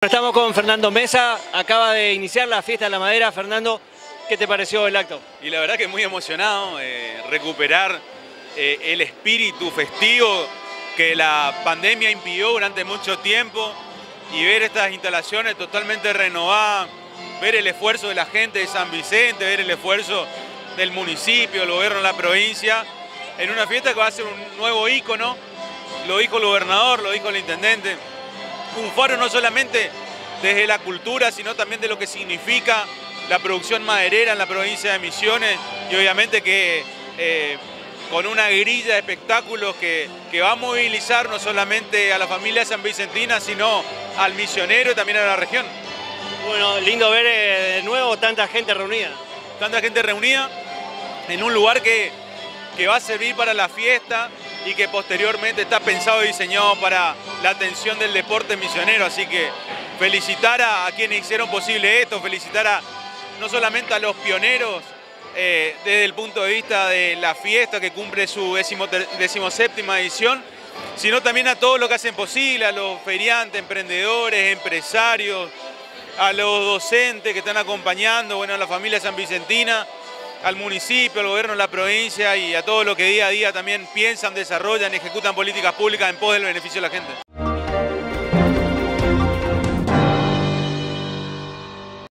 Estamos con Fernando Mesa, acaba de iniciar la fiesta de la madera. Fernando, ¿qué te pareció el acto? Y la verdad que muy emocionado, recuperar el espíritu festivo que la pandemia impidió durante mucho tiempo y ver estas instalaciones totalmente renovadas, ver el esfuerzo de la gente de San Vicente, ver el esfuerzo del municipio, el gobierno de la provincia, en una fiesta que va a ser un nuevo ícono, lo dijo el gobernador, lo dijo el intendente, un faro no solamente desde la cultura, sino también de lo que significa la producción maderera en la provincia de Misiones y obviamente que con una grilla de espectáculos que va a movilizar no solamente a la familia sanvicentina, sino al misionero y también a la región. Bueno, lindo ver de nuevo tanta gente reunida. Tanta gente reunida en un lugar que va a servir para la fiesta y que posteriormente está pensado y diseñado para la atención del deporte misionero. Así que felicitar a quienes hicieron posible esto, felicitar no solamente a los pioneros desde el punto de vista de la fiesta que cumple su 17ª edición, sino también a todos los que hacen posible, a los feriantes, emprendedores, empresarios, a los docentes que están acompañando, bueno, a la familia sanvicentina, al municipio, al gobierno de la provincia y a todos los que día a día también piensan, desarrollan y ejecutan políticas públicas en pos del beneficio de la gente.